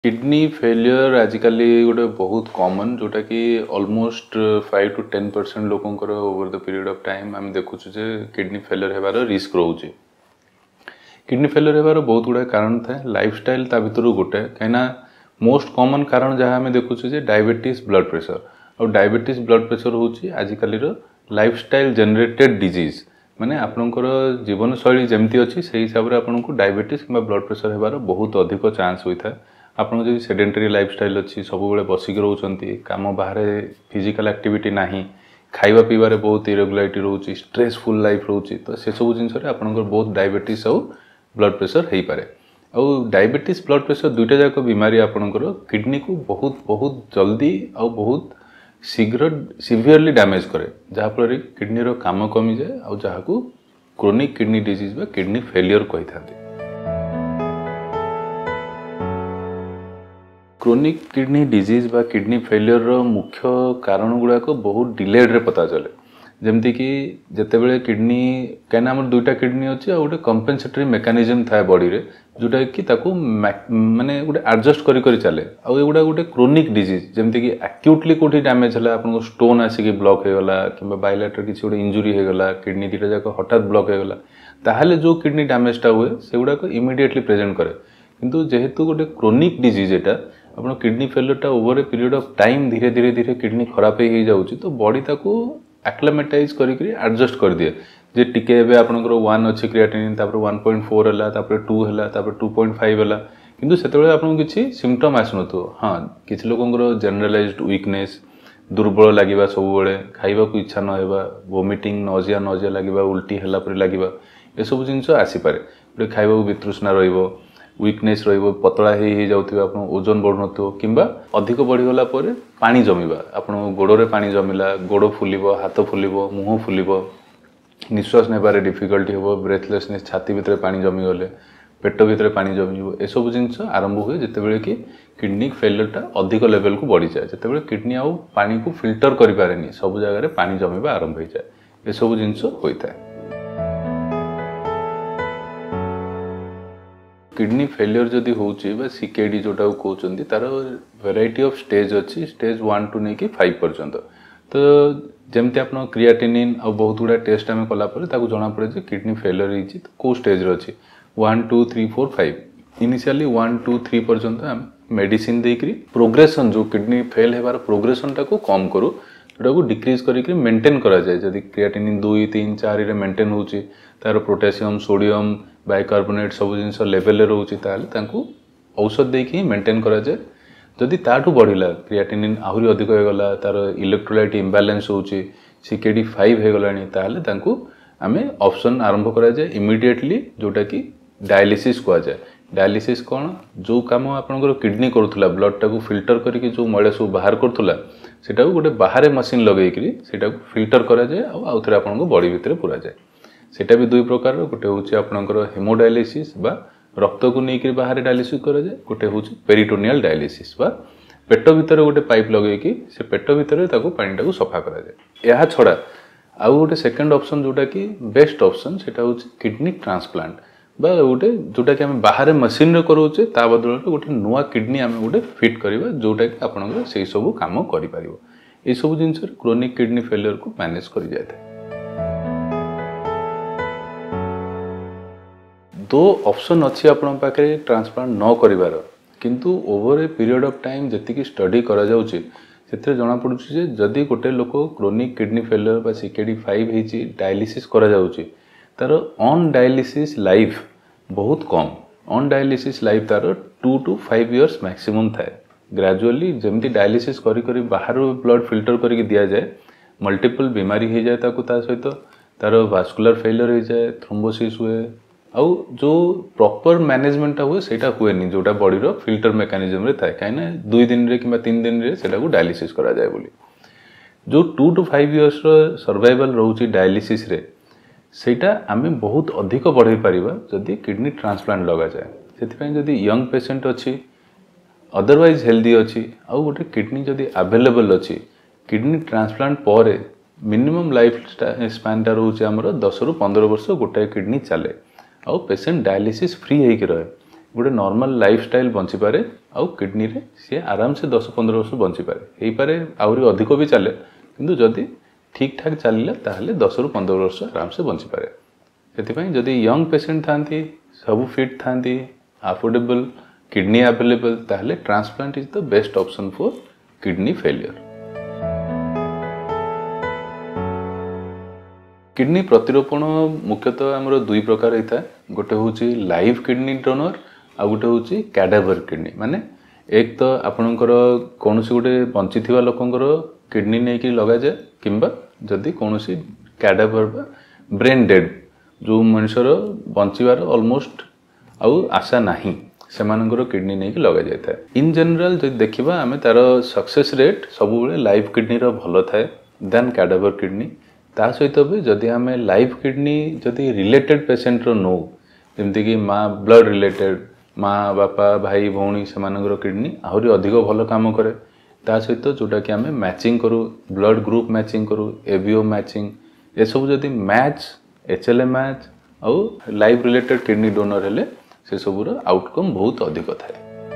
Kidney failure आजिकल गोटे बहुत common जोटा कि ऑलमोस्ट 5 to 10% लोकंकर over the period of time आम देखुचे जे किडनी फेलियर हेबार रिस्क रोचे। किडनी फेलियर हेबार बहुत गुड़ा कारण थाए, लाइफस्टाइल ता भितर गोटे कहीं मोस्ट कॉमन कारण जहाँ आम देखुचे जे डायबिटीज ब्लड प्रेशर और डायबिटीज ब्लड प्रेशर होची आजिकल लाइफस्टाइल जनरेटेड डिजीज माने आपनकर जीवन शैली जमती अच्छी से हिसाब से आपको डायबिटीज कि ब्लड प्रेशर हेबार बहुत अधिक चांस होता है। आपन जो सेडेंटरी लाइफस्टाइल अच्छी सब बसिक रोचे कम बाहर फिजिकल एक्टिविटी नहीं, खाइबा पीबार बहुत इरेगुलारिटी रोचे, स्ट्रेसफुल लाइफ रोचे, तो से सब जिनस आपंकर बहुत डायबिटीज और ब्लड प्रेशर हो पारे। और डायबिटीज ब्लड प्रेशर दुईटा जाक बीमारी आपंकर किडनी को बहुत बहुत जल्दी और बहुत शीघ्र सीवियरली डैमेज करे, जहाँफल किडनी रो काम कमी जाए और जहाँ को क्रोनिक किडनी डिजीज बा किडनी फेलियर कही था। क्रोनिक किडनी डिजीज बा किडनी फेलियर रो मुख्य कारण गुड़ाक बहुत डिलेड रे पता चले, जमती कि जितेबले किडनी कहीं दुईटा किडनी अच्छी और गोटे कंपेनसेटरी मेकानिजम थाए बॉडी रे जोटा कि ताकू माने गोटे एडजस्ट करी चले। आउ एगुड़ा गोटे क्रोनिक डिजीज जमती कि एक्यूटली कोठी डैमेज है आपको स्टोन आसिक ब्लॉक हो गला कि बायलेटर किसी गोटे इंजुरी हो गला किडनी दीटा जाक हठात ब्लॉक हो गला ताहले जो किडनी डैमेजटा हुए से गुड़ाक इमिडिएटली प्रेजेंट करे। किंतु जेहेतु गोटे क्रोनिक डिजीज एटा आपन किडनी फेलियरटा over a period of time धीरे धीरे धीरे किडनी खराब हो जाउची, तो बॉडी ताकू एक्लेमेटाइज करिक एडजस्ट कर दिए जे टिके एबे आपनकर 1 अछि क्रिएटिनिन तापर 1.4 हला तापर 2 हला तापर 2.5 हला, किंतु सेतेबेले आपन किछि सिम्पटम आसनथो। हाँ, किछि लोकंकर जनरलाइज्ड वीकनेस, दुर्बल लागिबा, सब बेले खाइबा को इच्छा न हेबा, वोमिटिंग, नोजिया नोजिया लागिबा, उल्टी हला पर लागिबा, ए सब जिंस आसी पारे। गोटे खाइबा को वितृष्णा रहिबो, वीकनेस रहिबो, पतला हो जाउथिबा, आपन ओजन बढ़नथो किंबा अधिक बढ़ीगला पर पानी जमीबा, आपन गोड़े पानी जमिला, गोड़ फुलिबो, हाथ फुलिबो, मुह फुलिबो, निश्वास नेबारे डिफिकल्टी हेबो, ब्रेथलेसनेस, छाती भितर पानी जमी गले, पेट भितर पानी जमीबो, ए सब जिंस आरंभ हुए जितेबेले कि किडनी फेलियरटा अधिक लेवल को बढ़ी जाए, जितेबेले किडनी आउ पानी को फिल्टर करि पारेनी, सब जगह पानी जमीबा आरंभ हो जाए, ए सब जिंस होता है। किडनी फेलियर जदि होची बा सीकेडी जोटा कहते तार वेराइटी ऑफ स्टेज अच्छी, स्टेज 1 to नहीं कि 5 पर्यंत। तो जमती आप क्रिएटिनिन और बहुत गुड़ा टेस्ट आम कलापर जना पड़े जे किडनी फेलियर होती तो कौ स्टेज अच्छी 1 2 3 4 5। इनिशियली 1 2 3 पर्यंत आम मेडिसिन देकरी प्रोग्रेसन जो किडनी फेल होबार प्रोग्रेसन टाको कम करूँ, जोटा को डिक्रीज करके मेंटेन करा जाए। जदि क्रिएटिनिन 2 3 4 रे मेंटेन होची, तार पोटेशियम सोडियम बाइकार्बोनेट सब जिन लेवल रोचे ताहले औषध देकी मेंटेन करा जाए। जदि ताठू बढ़िला क्रिएटिनिन आहरी अधिक हो गला, तार इलेक्ट्रोलाइट इम्बैलेंस होची, सीकेडी 5 हो गलानी, ताहले तांकू आमे ऑप्शन आरंभ करा जाए इमिडिएटली, जोटा कि डायलिसिस कहा जाए। डायलिसिस कौन जो काम आपनकर किडनी करूथला ब्लड टाको फिल्टर करके जो मैला सब बाहर करूथला सेटा गोटे बाहर मशीन लगेकरी सेटा फिल्टर करा जाए और आउ थरे आपनको बॉडी भितर पूरा जाए। सेटा भी दुई प्रकार, गोटे होची आपनकर हेमोडायलिसिस बा रक्त को लेकर बाहर डायलिसिस करा जाए, गोटे होची पेरिटोनियल डायलिसिस बा पेट भितर गोटे पाइप लगेकि से पेट भितर ताको पानी टाको सफा करा जाए। यह छड़ा आउ गोटे सेकंड ऑप्शन जोटा कि बेस्ट ऑप्शन सेटा होची किडनी ट्रांसप्लांट बा गोटे जोटा कि आम बाहर मशीन रे करोचे ता बदल गोटे नुआ किडनी आम गोटे फिट करबा जोटा कि आपनकर से सब काम करि पारिबो। ए सब जिंस क्रोनिक किडनी फेलियर को मैनेज करि जाय। दो ऑप्शन अच्छी आपण पाखे ट्रांसप्लांट न करिवार, किंतु over a period of time जति स्टडी करा जाउची सेते जना पडुची जे जदि गोटे लोक क्रोनिक किडनी फेलियर बा सीकेडी 5 हेची डायलिसिस करा जाउची तार ऑन डायलिसिस लाइफ बहुत कम, ऑन डायलिसिस लाइफ तार 2 to 5 years मैक्सिमम थाए। ग्रेजुअली जमती डायलिसिस करी करी बाहर ब्लड फिल्टर करके दिया जाए, मल्टीपल बीमारी हो जाए ताकू ता सहित तार वास्कुलर फेलियर हो जाए, थ्रोम्बोसिस हुए, आउ जो प्रॉपर मैनेजमेंट हुए सेटा हुए नहीं जोटा बॉडी रो फिल्टर मेकानिजम रे थाए, कहीं 2 दिन रे कि 3 दिन रे सेटा को डायलिसिस करा जाए बोली। जो 2 to 5 years रो सर्वाइवल रोची डायलिसिस रे सेटा आमे बहुत अधिक बढ़ाई पारिबा जदि किडनी ट्रांसप्लांट लगा जाए। सेथिपई जदि यंग पेशेंट अच्छी अदरवाइज हेल्दी अच्छी आउ गोटे किडनी जदि अवेलेबल अच्छी किडनी ट्रांसप्लांट पर मिनिमम लाइफ स्पैनटा रोचे आमर 10 ରୁ 15 वर्ष गोटाए किडनी चले आउ पेशेंट डायलिसिस फ्री होकर रहे, गोटे नॉर्मल लाइफस्टाइल बंची पारे आउ किडनी रे सी आराम से 10-15 वर्ष बंची पारे हो पारे आहरी अधिक भी चले किंतु जदि ठीक ठाक चलिला ताहले 10-15 वर्ष आराम से बंची पारे से जदि यंग पेशेंट थांती सब फिट थांती अफोर्डेबल किडनी अवेलेबल ताहले transplant is the best option for kidney failure. Kidney प्रतिरोपण मुख्यतः आमर दुई प्रकार होता है गोटे हूँ लाइव किडनी डोनर आ गोटे हूँ कैडावर किडनी माने एक तो आपणकर कौन गोटे बंची लोकंर किडनी नहीं कि लगा जाए किंबा जदि कौन कैडावर बा ब्रेन डेड जो मनुष्यर बंचवार ऑलमोस्ट आउ आशा नहीं से किडनी नहीं कि लगा जाए इन जनरल जब देखा आम तार सक्सेस रेट सब लाइव किडनी भल थाए देन कैडावर किडनी ता सहित भी जदि आम लाइव किडनी जदि रिलेटेड पेशेंट नो जमती कि माँ ब्लड रिलेटेड माँ बापा भाई भौणी से किडनी आहरी अधिक भल काम करे ता सहित जोटा कि आम मैचिंग करूँ ब्लड ग्रुप मैचिंग करूँ एबीओ मैचिंग ये सब जदि मैच एचएलए मैच आउ लाइव रिलेटेड किडनी डोनर हेले से सबूर आउटकम बहुत अधिक थाए।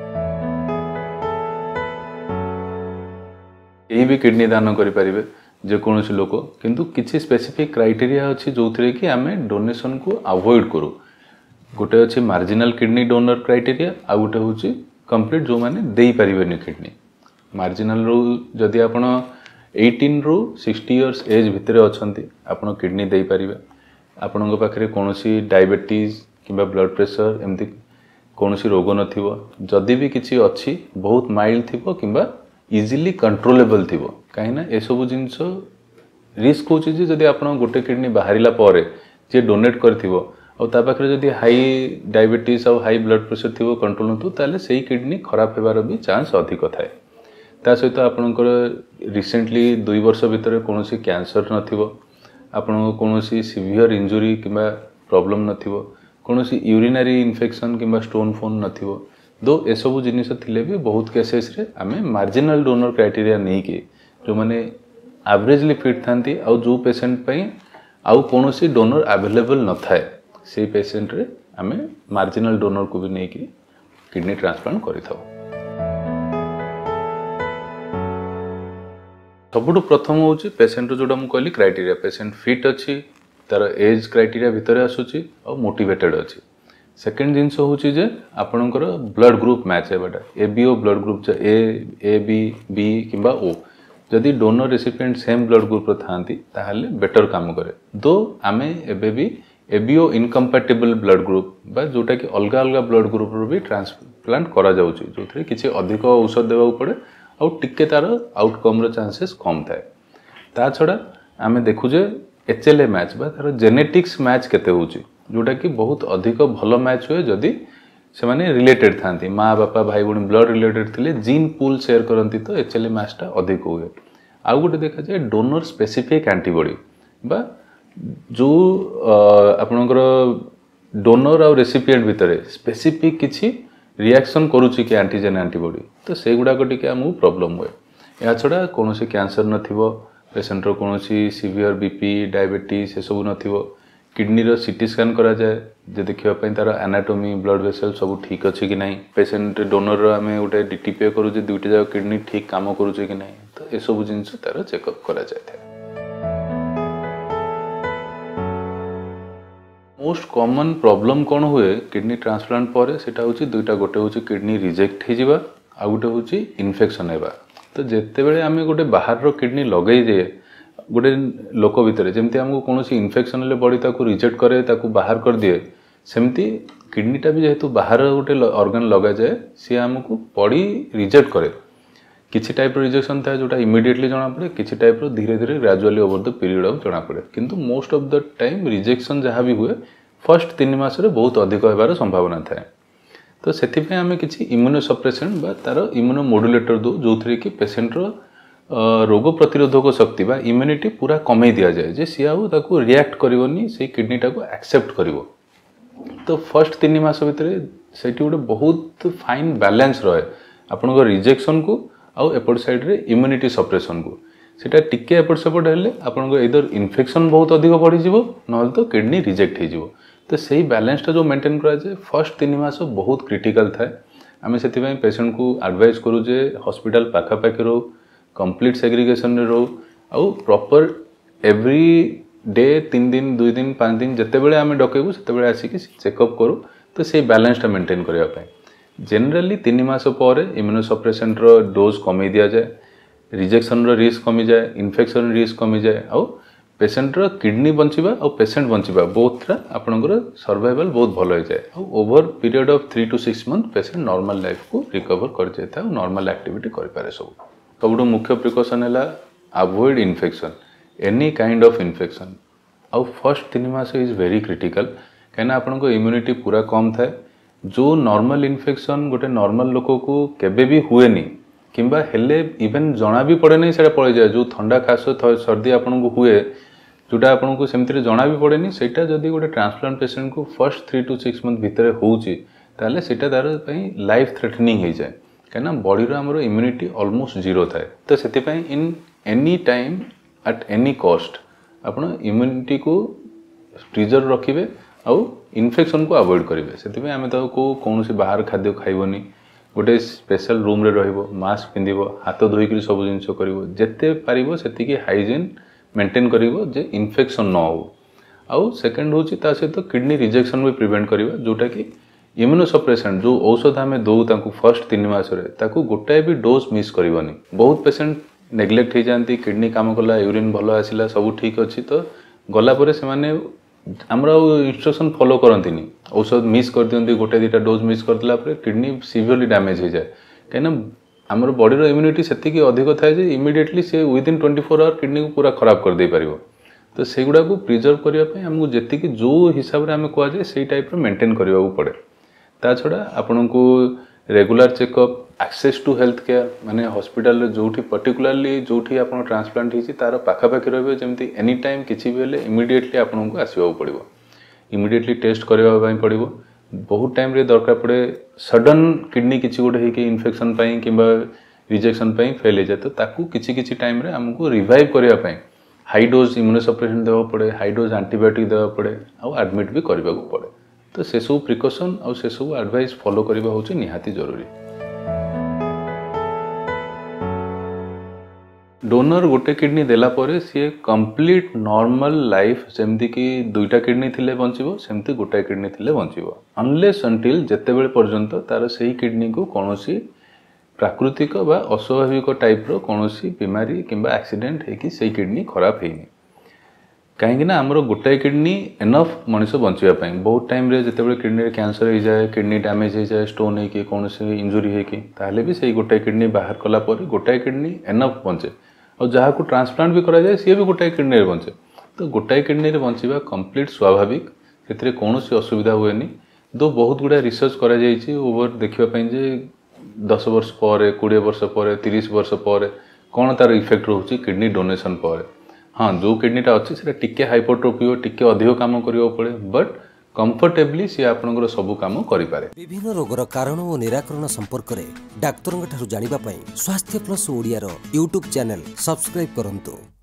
यही भी किडनी दान करें जेकोसी लोक किंतु किसी स्पेसिफिक क्राइटेरिया अच्छी जो थी कि आम डोनेशन को अवॉइड करूँ गोटे अच्छी मार्जिनाल किडनी डोनर क्राइटेरिया आ गोटे हूँ कंप्लीट जो मैंने दे पारे किडनी मार्जिनाल रू जदि आप 18 रू 60 इयर्स एज भितर अच्छा आप किडनी दे पारे आपण पाखे कौन डायबिटीज किंबा ब्लड प्रेशर एमती कौन रोग नदि भी किसी अच्छी बहुत माइल्ड थी किंबा इजिली कंट्रोलेबल थी कहीं ये सब जिनस रिस्क होची जदि आप गोटे किडनी बाहरिला पर जे डोनेट करते जदि हाई डायबिटीज और हाई ब्लड प्रेशर थी कंट्रोल नथु ताले सेही किडनी खराब होबार भी चांस अधिक थाए ता सहित आपणकर रिसेंटली 2 वर्ष भितर कौन कैंसर नथिबो आपन कौन सीवियर इंजुरी किंबा प्रॉब्लम नथिबो कौन यूरिनरी इन्फेक्शन किंबा स्टोन फोन नथिबो दो ये सब जिनिस थिले भी बहुत केसेस रे आमे मार्जिनल डोनर क्राइटेरिया नहीं कि जो माने एवरेजली फिट थांती आ जो पेशेंट पई आउ कौन डोनर अवेलेबल न थाए से पेशेंट रे आमे मार्जिनल डोनर को भी नहीं कि किडनी ट्रांसप्लांट करिथाउ। सबुठु प्रथम हूँ पेशेंट जोटा मुझे कहली क्राइटेरिया पेशेंट फिट अच्छी तार एज क्राइटेरिया भितर आसूची और मोटिवेटेड अच्छी सेकेंड जिनस हूँ जे आपणकर ब्लड ग्रुप मैच होगा ABO blood group A B किंबा ओ जदि donor recipient same blood group थांती ताहले बेटर काम करे दो आमे एबे भी एबीओ इनकम्पैटिबल ब्लड ग्रुप बा जोटा कि अलग अलग ब्लड ग्रुप भी ट्रांसप्लांट करा जाउची जो किसी अधिक औषध देवा पड़े आउ टिके तार आउटकम रो चांसेस कम थाए ता छड़ा आमे देखुजे एचएलए मैच बा तार जेनेटिक्स मैच केते होची जोटा कि बहुत अधिक भल मैच हुए जदि से माने रिलेटेड थांती माँ बापा भाई भौणी ब्लड रिलेटेड थिले जीन पूल शेयर करती तो एचएलए मैचटा अधिक हुए आउ गोटे देखा जाए डोनर स्पेसिफिक एंटीबॉडी बा जो आपणकर डोनर आ रेसिपिएंट भितर स्पेसिफिक किसी रिएक्शन करुच्ची कि एंटीजेन एंटीबॉडी तो से गुड़ाक टिके आमको प्रॉब्लम हुए या छड़ा कौन कैंसर नथिबो पेशेंटर कौन सीवियर बीपी डायबिटीज से सब नथिबो किडनी रो सीटी स्कैन करा जाए जे देखिया तार एनाटोमी ब्लड वेसल सब ठीक अच्छे कि नहीं पेशेंट डोनर आम गोटे डीटीपीए करूँ दुईटा जाक किडनी ठीक काम करुचे कि नहीं तो ये सब जिनस तार चेकअप करा जाए। मोस्ट कॉमन प्रॉब्लम कौन हुए किडनी ट्रांसप्लांट पर सेटा होची दुईटा गोटे होची किडनी रिजेक्ट हो आ गोटे होची इन्फेक्शन होगा तो जिते बड़े आम गोटे बाहर रो किडनी लगे जे गोटे लोक भितर जमती आमको कौन इन्फेक्शन हेल्ले बॉडी ताको रिजेक्ट करे ताको बाहर कर दिए सेमती किडनीटा भी जेहेतु बाहर गोटे ऑर्गन लगा जाए सी आमको बॉडी रिजेक्ट करे किसी टाइप रिजेक्शन था जोटा इमिडिएटली जना पड़े किसी टाइप धीरे धीरे gradually over the period of जना पड़े किंतु most of the time rejection जहाँ भी हुए फर्स्ट 3 मास बहुत अधिक होबार संभावना थाए तो से आम किसी इम्यूनो सप्रेसेंट बा तार इम्यूनो मॉड्यूलेटर दो जो थी कि पेशेंटर रोग प्रतिरोधक शक्ति बा इम्यूनिटी पूरा कमे दि जाए जे सी आउ रिएक्ट करनी से किडनीटा को एक्सेप्ट कर तो फर्स्ट 3 मास भितर से गोटे बहुत फाइन बैलेंस रहे आपण रिजेक्शन को आउ एपट साइड रे इम्यूनिटी सप्रेशन को सेटा टिके एपट सेपट हेले आपण इधर इन्फेक्शन बहुत अधिक बढ़ी जीवो न तो किडनी रिजेक्ट हो तो सही बैलेंसटा जो मेंटेन करा जाए फर्स्ट 3 मास बहुत क्रिटिकल थाए आम से पेसेंट को एडवाइस करूँ जे हॉस्पिटल पाखापाखि रो कंप्लीट सेग्रीगेशन रो आउ प्रॉपर एवरी डे 3 दिन 2 दिन 5 दिन जिते बड़े आम डकेबू से आसिक चेकअप करूँ तो से बैलेंसटा मेंटेन करने जनरली 3 मास पर इम्यूनोसप्रेसेंट डोज कमी दि जाए रिजेक्शन रिस्क कमी जाए इन्फेक्शन रिस्क कमी जाए आउ पेसेंट किडनी बंचिबा और पेसेंट बंचिबा बोथ आपनकर सर्वाइवल बहुत भल हो जाए और over period of 3 to 6 month patient normal life को रिकवर कर जाता है नॉर्मल एक्टिविटी कर पारे सब मुख्य प्रिकॉशन है avoid infection any kind of infection आउ फर्स्ट 3 मास इज वेरी क्रिटिकल कहीं आपन इम्यूनिटी पूरा कम थाए जो नॉर्मल इन्फेक्शन गोटे नॉर्मल लोक को केबे भी हुए नहीं किंबा हेले इवन जना भी पड़े नहीं से पड़ जाए जो ठंडा खास सर्दी आपन को हुए जोटा आपन को सेमती जना भी पड़े नहीं सेटा जदि गोटे ट्रांसप्लांट पेशेंट को फर्स्ट 3 to 6 मंथ भितर होउची ताले सेटा तार लाइफ थ्रेटनिंग हो जाए कहीं बॉडी आमर इम्यूनिटी ऑलमोस्ट जीरो थाए तो से in any time at any cost आपन इम्यूनिटी को प्रिजर्व रखिए आउ इन्फेक्शन को अवॉइड करेंगे से आम कौन बाहर खाद्य खाइबनी गोटे स्पेशल रूम रे रहिबो मास्क पिंधिबो हाथ धोईक सब जिन करते पारिबो सेतिकी हाइजीन मेंटेन करिबो जे इन्फेक्शन न हो आउ सेकंड होची ता सहित किडनी रिजेक्शन भी प्रिवेंट करिबा जोटा कि इम्यूनोसप्रेसेंट जो औषध आम दौ ताकू फर्स्ट 3 मास ताकू गोटाए भी डोज मिस करबनी बहुत पेशेंट नेग्लेक्ट हो जाती किडनी काम कला यूरिन भल आसला सब ठीक अच्छी तो गलापर से आमर इंस्ट्रक्शन फॉलो करती औषध मिस कर दियंती गोटे 2टा डोज मिस करदेला किडनी सीवियरली डैमेज हो जाए कहीं आमर बॉडीर इम्यूनिटी सेतिकी अधिक थाए जे इमिडिएटली से विदिन 24 आवर किडनी को पूरा खराब कर दे पारिबो तो सेगुड़ा को प्रिजर्व करने आमको जी जो हिसाब से आम कहुए से टाइप मेंटेन करने को पड़े ता छड़ा आपन को regular checkup access to health care माने हॉस्पिटल जो पर्टिकुलरली जो आप ट्रांसप्लांट होती तार पाखापाखि रही जमी एनी टाइम किसी भी हेल्ले इमिडिएटली आपन को आसवा पड़ो इमिडिएटली टेस्ट करने पड़ो बहुत टाइम रे दरकार पड़े सडन किडनी किसी गोटे हो इन्फेक्शन कि रिजेक्शन फेल हो जाए तो ताकू किसी टाइम रे आमको रिवाइव करने हाई डोज इम्यूनोसप्रेसेंट देवा पड़े हाई डोज एंटीबायोटिक देवा पड़े आउ एडमिट भी करने को पड़े तो से सब प्रिकॉशन और से सब एडवाइस फॉलो करबा होची निहाती जरूरी। डोनर गोटे किडनी देला परे सी कंप्लीट नॉर्मल लाइफ सेमती कि 2टा किडनी थिले बंचिबो सेमती गोटाए किडनी थिले बंचिबो अनलेस अंटिल जेते बेले पर्यंत तार सही किडनी को कोनोसी प्राकृतिक बा अस्वाभाविक टाइप रो कोनोसी बीमारी किंबा एक्सीडेंट हेकी सही किडनी खराब हेनी कहीं आमर गोटाए किडनी एनफ मनीष बचापी बहुत टाइम रे जिते किडनी कैंसर हो जाए किडनी डैमेज हो जाए स्टोन होगी कौन इंजुरी होगी भी से गोटाए किडनी बाहर कला गोटाए किडनी एनफ बचे और जहाँ को ट्रांसप्लांट भी करा जाए सी भी गोटाए किडनी बचे तो गोटाए किडनी बंचा कंप्लीट स्वाभाविक से कौन असुविधा हुए दो बहुत गुड़ा रिसर्च कर ओवर देखापी 10 वर्ष पर 20 वर्ष पर 30 वर्ष पर कौन तार इफेक्ट रोचे किडनी डोनेशन पर हाँ जो किडनीटा अच्छी से टिके हाइपरट्रोफी टिके अधिक काम करने पड़े बट कंफर्टेबली सी आपनकर सब काम करिपारे। विभिन्न रोगर कारण और निराकरण संपर्क में डाक्तरों ठारू जानिबा पई स्वास्थ्य प्लस ओडिया रो यूट्यूब चैनल सब्सक्राइब करंतु।